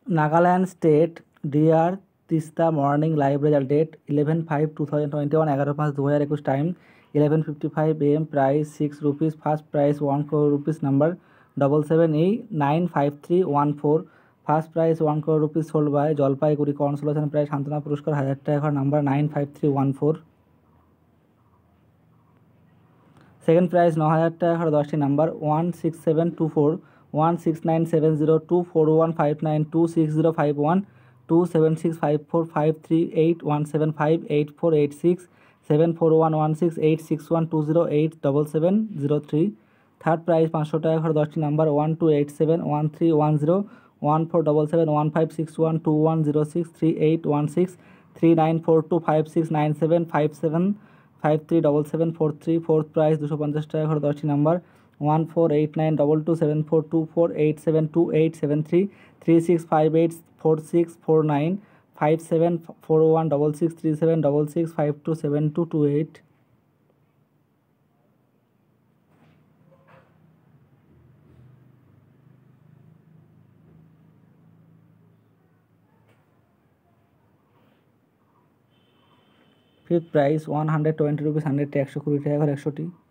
Nagaland state dear Teesta morning live result date 11/5/2021, 11/5/2021, time 11:55 AM, price 6 rupees, first prize 1 crore rupees, number 77895314, first prize 1 crore rupees, sold by Jalpaiguri consolation prize সান্ত্বনা পুরস্কার 1000 টাকা, number 95314, second prize 9000 টাকা, 10টি number 16724, 16970, 24159, 26051, 27654, 538, 175, 8486, 74116, 861, 208, 7703, third prize 500 টাকা, 10টি number 1287, 1310, 1477, 1561, 2106, 3816, 3942, 5697, 57, 537743, fourth price 250 টাকা, 10টি number 1489227424872873, 36584649, 5741663766527228। Fifth price 120 rupees, 100 120 টাকা, 100টি।